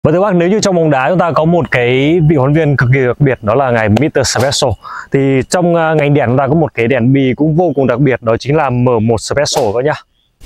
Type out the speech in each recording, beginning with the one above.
Và thưa bác, nếu như trong bóng đá chúng ta có một cái vị huấn luyện viên cực kỳ đặc biệt, đó là ngài Mr. Special, thì trong ngành đèn chúng ta có một cái đèn bi cũng vô cùng đặc biệt, đó chính là M1 Special các nhá.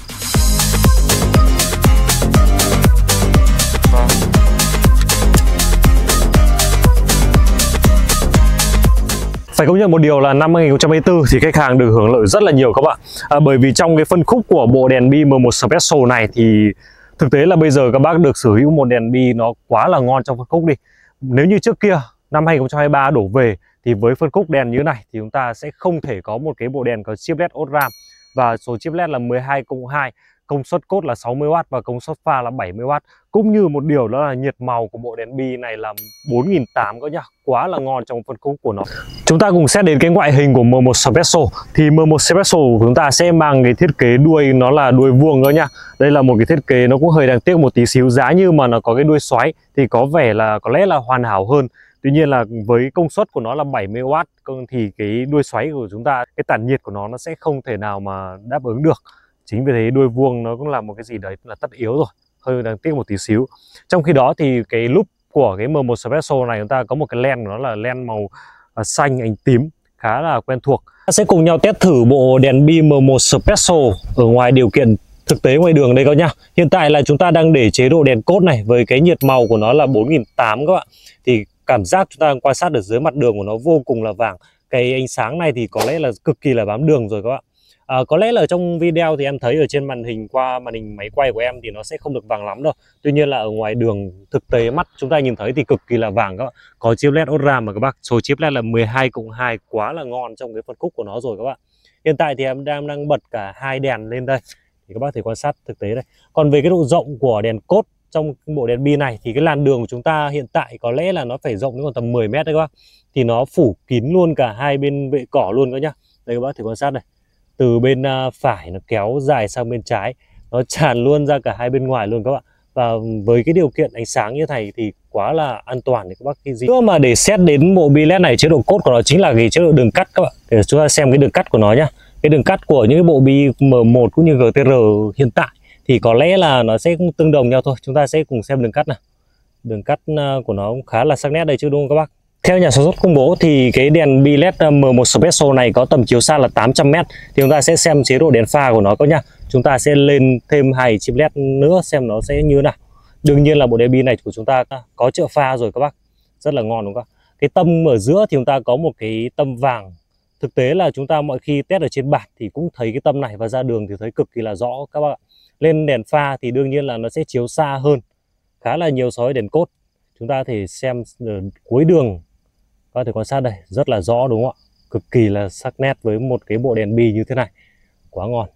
Phải công nhận một điều là năm 2024 thì khách hàng được hưởng lợi rất là nhiều các bạn. Bởi vì trong cái phân khúc của bộ đèn bi M1 Special này thì thực tế là bây giờ các bác được sở hữu một đèn bi nó quá là ngon trong phân khúc đi. Nếu như trước kia năm 2023 đổ về thì với phân khúc đèn như thế này thì chúng ta sẽ không thể có một cái bộ đèn có chip LED ODRAM và số chip LED là 12/2, công suất cốt là 60W và công suất pha là 70W. Cũng như một điều đó là nhiệt màu của bộ đèn bi này là 4800 các nhá, quá là ngon trong phân khúc của nó. Chúng ta cùng xét đến cái ngoại hình của M1 Special. Thì M1 Special của chúng ta sẽ mang cái thiết kế đuôi nó là đuôi vuông đó nha. Đây là một cái thiết kế nó cũng hơi đáng tiếc một tí xíu, giá như mà nó có cái đuôi xoáy thì có vẻ là có lẽ là hoàn hảo hơn. Tuy nhiên là với công suất của nó là 70W thì cái đuôi xoáy của chúng ta, cái tản nhiệt của nó sẽ không thể nào mà đáp ứng được. Chính vì thế đuôi vuông nó cũng là một cái gì đấy là tất yếu rồi, hơi đáng tiếc một tí xíu. Trong khi đó thì cái loop của cái M1 Special này chúng ta có một cái len, nó là len màu xanh ánh tím, khá là quen thuộc. Ta sẽ cùng nhau test thử bộ đèn bi M1 Special ở ngoài điều kiện thực tế ngoài đường đây các nhá. Hiện tại là chúng ta đang để chế độ đèn cốt này với cái nhiệt màu của nó là 4800 các bạn. Thì cảm giác chúng ta quan sát ở dưới mặt đường của nó vô cùng là vàng. Cái ánh sáng này thì có lẽ là cực kỳ là bám đường rồi các bạn. Có lẽ là trong video thì em thấy ở trên màn hình, qua màn hình máy quay của em thì nó sẽ không được vàng lắm đâu. Tuy nhiên là ở ngoài đường thực tế mắt chúng ta nhìn thấy thì cực kỳ là vàng các bạn. Có chip LED ODRAM mà các bác, số chip LED là 12/2, quá là ngon trong cái phân khúc của nó rồi các bạn. Hiện tại thì em đang bật cả hai đèn lên đây thì các bác thể quan sát thực tế đây. Còn về cái độ rộng của đèn cốt trong bộ đèn bi này thì cái làn đường của chúng ta hiện tại có lẽ là nó phải rộng đến còn tầm 10 mét đấy các bác. Thì nó phủ kín luôn cả hai bên vệ cỏ luôn các nhá. Đây các bác thể quan sát này. Từ bên phải nó kéo dài sang bên trái, nó tràn luôn ra cả hai bên ngoài luôn các bạn. Và với cái điều kiện ánh sáng như này thì quá là an toàn để các bác khi gì. Nữa mà để xét đến bộ bi LED này, chế độ cốt của nó chính là cái chế độ đường cắt các bạn. Để chúng ta xem cái đường cắt của nó nhá. Cái đường cắt của những cái bộ bi M1 cũng như GTR hiện tại thì có lẽ là nó sẽ tương đồng nhau thôi. Chúng ta sẽ cùng xem đường cắt nào. Đường cắt của nó cũng khá là sắc nét đây chứ đúng không các bác? Theo nhà sản xuất công bố thì cái đèn bi LED M1 Special này có tầm chiếu xa là 800m. Thì chúng ta sẽ xem chế độ đèn pha của nó các nhá. Chúng ta sẽ lên thêm 2 chip LED nữa xem nó sẽ như nào. Đương nhiên là bộ đèn bi này của chúng ta có trợ pha rồi các bác. Rất là ngon đúng không? Cái tâm ở giữa thì chúng ta có một cái tâm vàng. Thực tế là chúng ta mọi khi test ở trên bản thì cũng thấy cái tâm này, và ra đường thì thấy cực kỳ là rõ các bác ạ. Lên đèn pha thì đương nhiên là nó sẽ chiếu xa hơn khá là nhiều so với đèn cốt. Chúng ta có thể xem ở cuối đường, có thể quan sát đây, rất là rõ đúng không ạ? Cực kỳ là sắc nét với một cái bộ đèn bi như thế này. Quá ngon.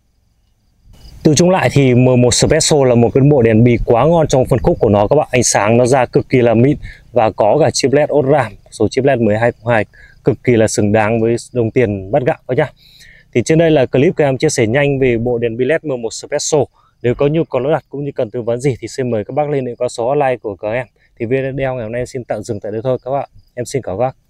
Từ chung lại thì M1 Special là một cái bộ đèn bi quá ngon trong phân khúc của nó các bạn. Ánh sáng nó ra cực kỳ là mịn và có cả chip LED ODRAM, số chip LED 12/2, cực kỳ là xứng đáng với đồng tiền bắt gạo các nhá. Thì trên đây là clip các em chia sẻ nhanh về bộ đèn bi LED M1 Special. Nếu có nhu cầu lắp đặt cũng như cần tư vấn gì thì xin mời các bác liên hệ qua số hotline của các em. Thì video ngày hôm nay xin tạm dừng tại đây thôi các bạn. Em xin cảm ơn các bác.